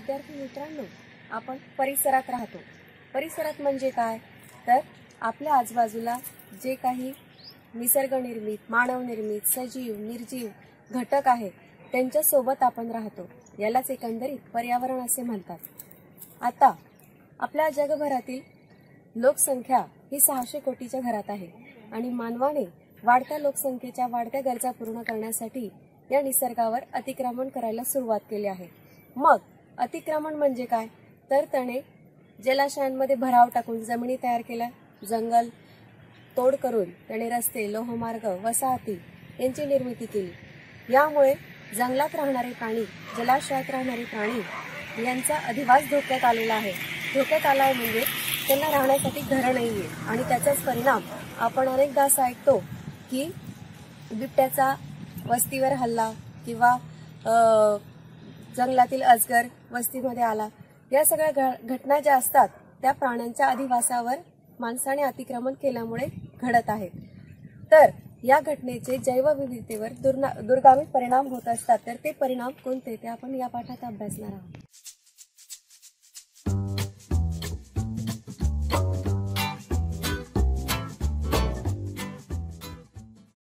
विद्यार्थी मित्रांनो, आपण परिसरात राहतो। परिसरात म्हणजे काय तर आपल्या आजूबाजूला जे काही निसर्ग निर्मित, मानव निर्मित, सजीव, निर्जीव घटक आहेत त्यांच्या सोबत आपण राहतो। यालाच एकंदरीत पर्यावरण असे म्हणतात। आता आपल्या जगभरातील लोकसंख्या ही 600 कोटीच्या घरात आहे आणि मानवाने वाढत्या लोकसंख्येच्या वाढत्या गरजा पूर्ण करण्यासाठी या निसर्गावर अतिक्रमण करायला सुरुवात केली आहे। मग अतिक्रमण म्हणजे काय तर त्याने जलाशयांमध्ये भराव टाकून जमिनी तयार केल्या, जंगल तोड करून त्याने रस्ते, लोहमार्ग, वसाहती यांची निर्मिती केली। यामुळे जंगलात राहणारे प्राणी, जलाशयात राहणारे प्राणी यांचा अधिवास धोक्यात आलेला आहे। धोक्यात आलाय म्हणजे त्यांना राहण्यासाठी घर नाहीये आणि त्याचाच परिणाम आपण अनेकदा असा ऐकतो की बिबट्याचा वस्तीवर हल्ला किंवा जंगलातील अजगर वस्तीमध्ये आला। या सगळ्या घटना ज्या असतात त्या प्राण्यांच्या अधिवासावर माणसाने अतिक्रमण केल्यामुळे घडत आहेत। तर या घटनेचे जैवविविधतेवर दुर्गामी परिणाम होत असतात। तर ते परिणाम कोणते ते आपण या पाठात अभ्यासणार आहोत।